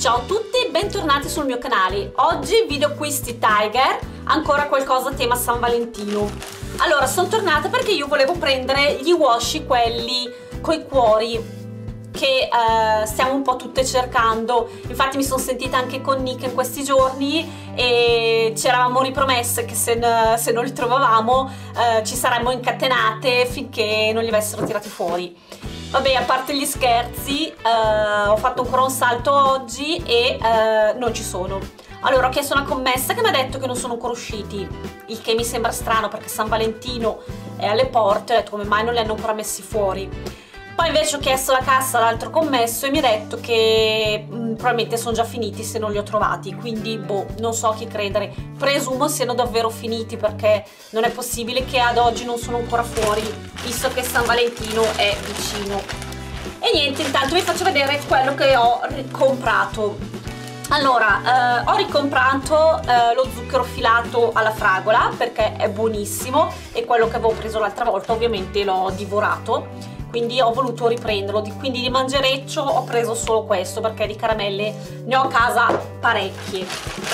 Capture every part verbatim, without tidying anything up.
Ciao a tutti, bentornati sul mio canale. Oggi video acquisti Tiger, ancora qualcosa a tema San Valentino. Allora, sono tornata perché io volevo prendere gli washi, quelli coi cuori che eh, stiamo un po' tutte cercando. Infatti mi sono sentita anche con Nick in questi giorni e ci eravamo ripromesse che se, se non li trovavamo eh, ci saremmo incatenate finché non li avessero tirati fuori. Vabbè, a parte gli scherzi, eh, ho fatto ancora un salto oggi e eh, non ci sono. Allora ho chiesto a una commessa che mi ha detto che non sono ancora usciti, il che mi sembra strano perché San Valentino è alle porte, ho detto come mai non li hanno ancora messi fuori. Poi invece ho chiesto la cassa all'altro commesso e mi ha detto che mh, probabilmente sono già finiti se non li ho trovati, quindi boh, non so chi credere. Presumo siano davvero finiti perché non è possibile che ad oggi non sono ancora fuori, visto che San Valentino è vicino. E niente, intanto vi faccio vedere quello che ho ricomprato. Allora, eh, ho ricomprato eh, lo zucchero filato alla fragola perché è buonissimo e quello che avevo preso l'altra volta ovviamente l'ho divorato. Quindi ho voluto riprenderlo, quindi di mangereccio ho preso solo questo perché di caramelle ne ho a casa parecchie.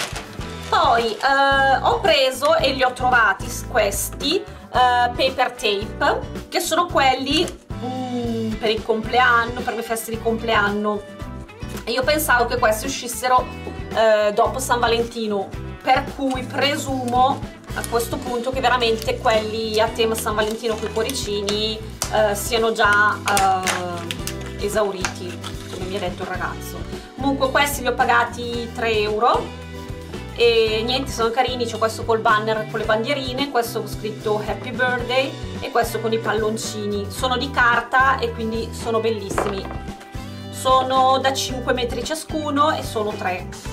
Poi eh, ho preso e li ho trovati questi eh, paper tape, che sono quelli mm, per il compleanno, per le feste di compleanno. E io pensavo che questi uscissero eh, dopo San Valentino, per cui presumo a questo punto che veramente quelli a tema San Valentino con i cuoricini eh, siano già eh, esauriti, come mi ha detto il ragazzo. Comunque questi li ho pagati tre euro e niente, sono carini. C'è questo col banner con le bandierine, questo scritto Happy Birthday e questo con i palloncini. Sono di carta e quindi sono bellissimi. Sono da cinque metri ciascuno e sono tre.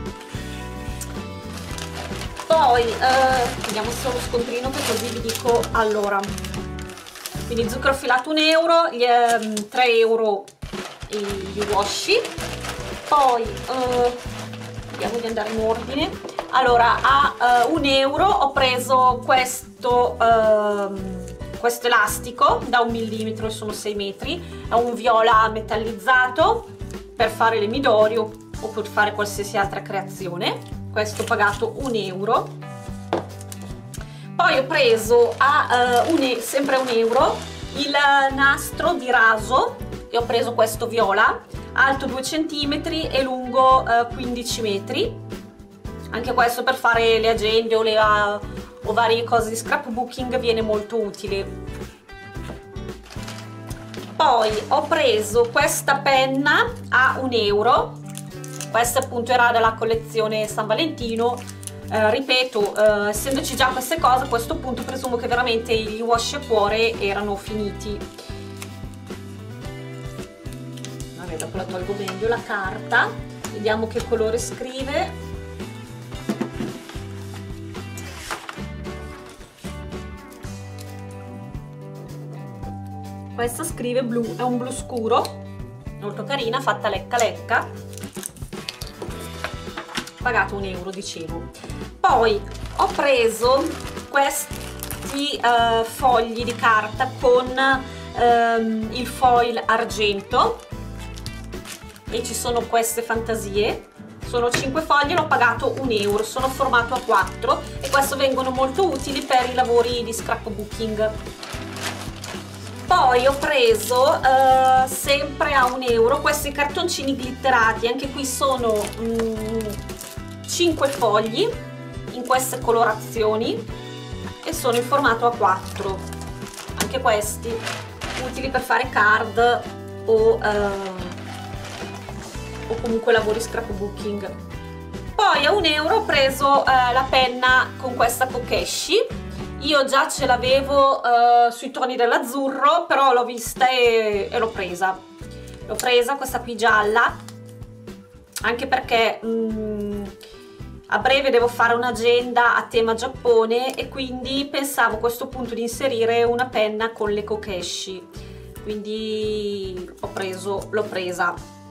Poi eh, vediamo se ho lo scontrino, che così vi dico. Allora, quindi zucchero filato un euro, gli, eh, tre euro gli washi. Poi eh, vediamo di andare in ordine. Allora, a eh, un euro ho preso questo, eh, questo elastico da un millimetro e sono sei metri, è un viola metallizzato per fare le midori o per fare qualsiasi altra creazione. Questo ho pagato un euro. Poi ho preso a uh, un, sempre un euro il nastro di raso e ho preso questo viola, alto due centimetri e lungo uh, quindici metri. Anche questo per fare le agende o, le, uh, o varie cose di scrapbooking viene molto utile. Poi ho preso questa penna a un euro. Questa appunto era della collezione San Valentino, eh, ripeto, eh, essendoci già queste cose, a questo punto presumo che veramente gli washi a cuore erano finiti. Vabbè, dopo la tolgo meglio la carta, vediamo che colore scrive. Questa scrive blu, è un blu scuro, molto carina, fatta lecca lecca. Pagato un euro, dicevo. Poi ho preso questi uh, fogli di carta con um, il foil argento e ci sono queste fantasie. Sono cinque fogli, l'ho pagato un euro, sono formato a quattro e questo vengono molto utili per i lavori di scrapbooking. Poi ho preso uh, sempre a un euro questi cartoncini glitterati, anche qui sono um, cinque fogli in queste colorazioni e sono in formato a quattro, anche questi utili per fare card o, eh, o comunque lavori scrapbooking. Poi a un euro ho preso eh, la penna con questa Kokeshi. Io già ce l'avevo eh, sui toni dell'azzurro, però l'ho vista e, e l'ho presa l'ho presa questa qui gialla, anche perché mm, a breve devo fare un'agenda a tema Giappone e quindi pensavo a questo punto di inserire una penna con le Kokeshi, quindi ho preso, l'ho presa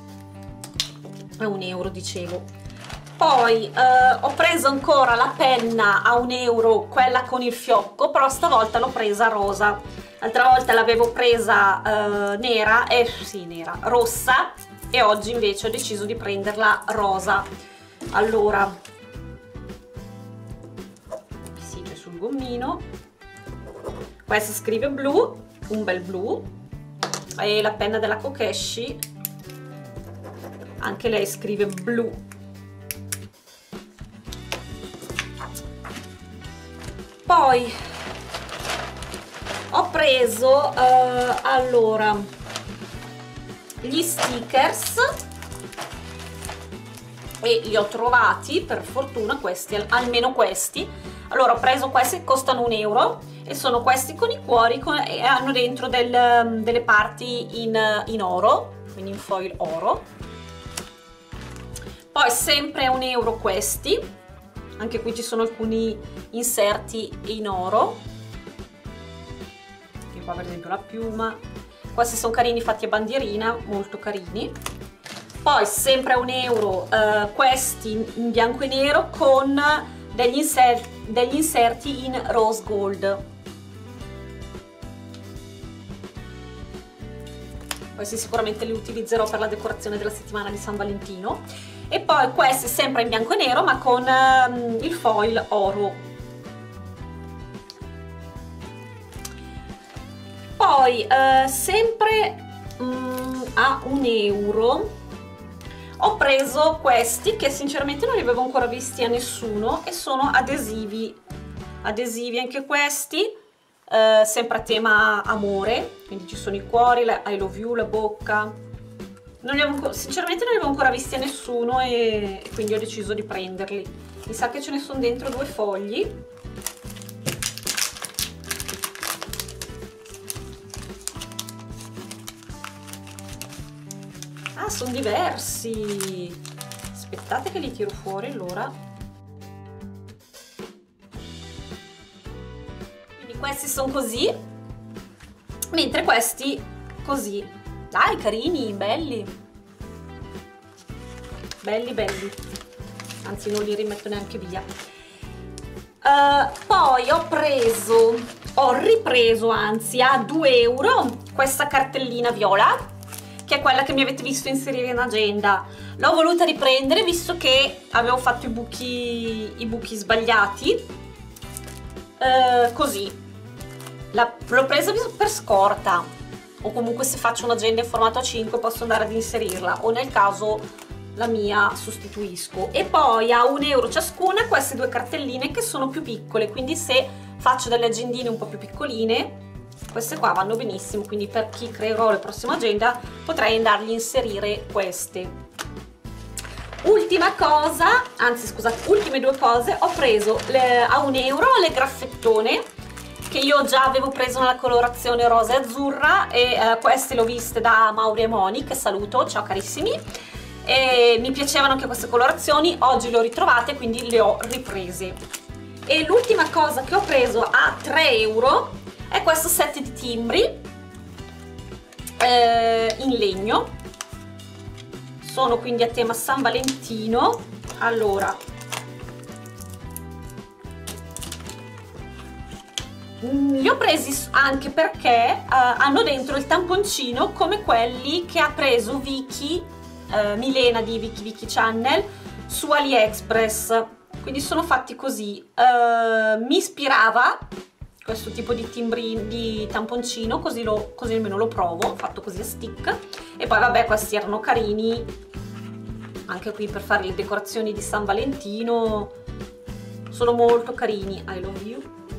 a un euro, dicevo. Poi eh, ho preso ancora la penna a un euro, quella con il fiocco, però stavolta l'ho presa rosa. L'altra volta l'avevo presa eh, nera, eh sì nera, rossa, e oggi invece ho deciso di prenderla rosa. Allora, sì, c'è sul gommino, questa scrive blu, un bel blu, e la penna della Kokeshi, anche lei scrive blu. Poi ho preso uh, allora gli stickers e li ho trovati per fortuna questi, almeno questi. Allora ho preso questi che costano un euro e sono questi con i cuori con, e hanno dentro del, delle parti in, in oro, quindi in foil oro. Poi sempre a un euro questi, anche qui ci sono alcuni inserti in oro, e qua per esempio la piuma. Questi sono carini, fatti a bandierina, molto carini. Poi sempre a un euro eh, questi in bianco e nero con degli inserti, degli inserti in rose gold. Questi sicuramente li utilizzerò per la decorazione della settimana di San Valentino. E poi questi sempre in bianco e nero ma con um, il foil oro. Poi uh, sempre um, a un euro ho preso questi che sinceramente non li avevo ancora visti a nessuno e sono adesivi, adesivi anche questi. Uh, sempre a tema amore, quindi ci sono i cuori, la I love you, la bocca. Non li avevo, sinceramente non li avevo ancora visti a nessuno e, e quindi ho deciso di prenderli. Mi sa che ce ne sono dentro due fogli. Ah, sono diversi. Aspettate che li tiro fuori allora. Questi sono così, mentre questi così. Dai, carini, belli. Belli, belli. Anzi, non li rimetto neanche via. Uh, poi ho preso, ho ripreso anzi a due euro questa cartellina viola, che è quella che mi avete visto inserire in agenda. L'ho voluta riprendere visto che avevo fatto i buchi, i buchi sbagliati. Uh, così. L'ho presa per scorta, o comunque se faccio un'agenda in formato A cinque posso andare ad inserirla, o nel caso la mia sostituisco. E poi a un euro ciascuna queste due cartelline che sono più piccole, quindi se faccio delle agendine un po' più piccoline queste qua vanno benissimo, quindi per chi creerò la prossima agenda potrei andargli a inserire queste. Ultima cosa, anzi scusate, ultime due cose, ho preso le, a un euro le graffettone che io già avevo preso nella colorazione rosa e azzurra e eh, queste le ho viste da Mauri e Moni, che saluto, ciao carissimi, e mi piacevano anche queste colorazioni, oggi le ho ritrovate quindi le ho riprese. E l'ultima cosa che ho preso a tre euro è questo set di timbri eh, in legno, sono quindi a tema San Valentino. Allora, li ho presi anche perché uh, hanno dentro il tamponcino come quelli che ha preso Vicky, uh, Milena di Vicky Vicky Channel su AliExpress, quindi sono fatti così. Uh, mi ispirava questo tipo di timbri di tamponcino, così, lo, così almeno lo provo, fatto così a stick. E poi vabbè, questi erano carini anche qui per fare le decorazioni di San Valentino, sono molto carini. I love you.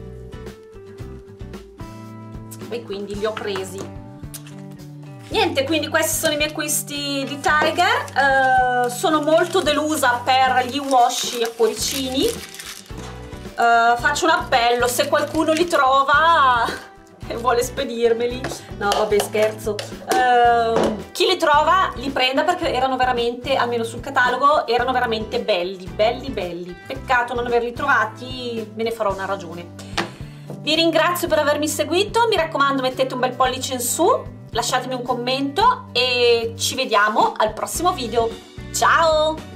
E quindi li ho presi. Niente, quindi questi sono i miei acquisti di Tiger. Uh, sono molto delusa per gli washi a cuoricini. Uh, faccio un appello, se qualcuno li trova e vuole spedirmeli, no vabbè scherzo, uh, chi li trova li prenda perché erano veramente, almeno sul catalogo, erano veramente belli, belli belli. Peccato non averli trovati, me ne farò una ragione. Vi ringrazio per avermi seguito, mi raccomando mettete un bel pollice in su, lasciatemi un commento e ci vediamo al prossimo video. Ciao!